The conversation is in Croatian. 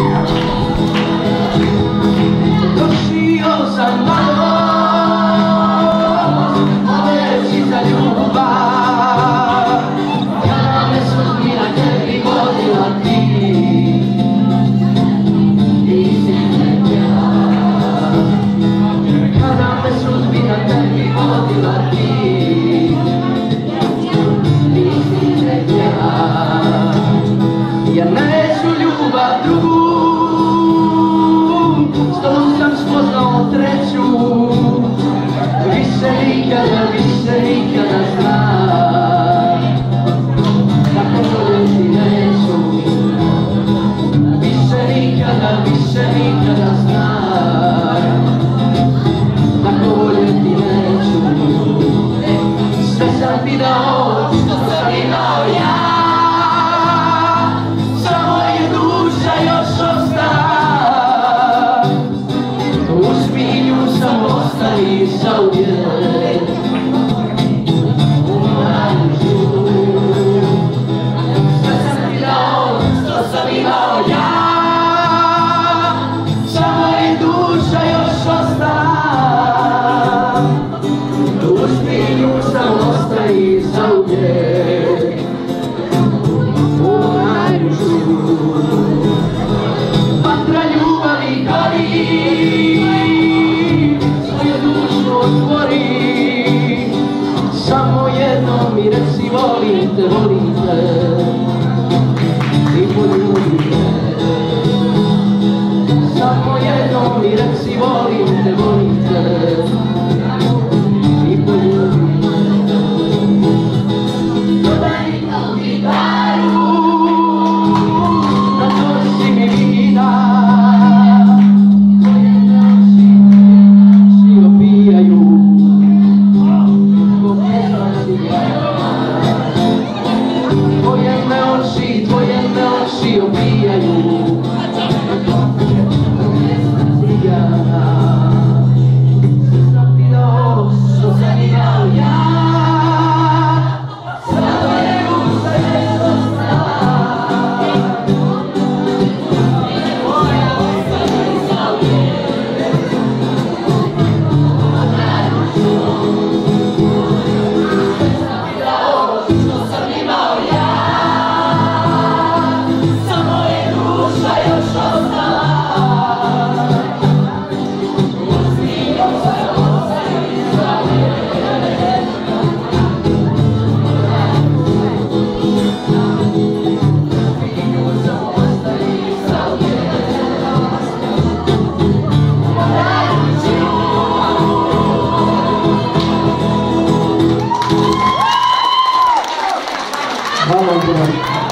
Ja neću ljubav drugu, s tobom sam spoznao treću. Više nikada znam, tako voljeti neću. Više nikada znam, tako voljeti neću. Sve sam ti dao, što sam imao ja. I zauvijek u najlužu. Sve sam ti dao, što sam imao ja. Samo i duša još osta. U špilju sam osta i zauvijek u najlužu. Vatra ljubavi gori, samo jedno mi reci, volim te i poljubi me. Samo jedno mi reci, volim te i poljubi me. Dodaj kao gitaru, nadosi mi vina. Tvoje noći opijaju, tvoje me oči opijaju. Sam ti dao, što sam imao ja. Samo je duša još ostala. Moja ostala i zauvijek u najlužu. Sam ti dao, što sam imao ja. Samo je duša još ostala. Hvala vam.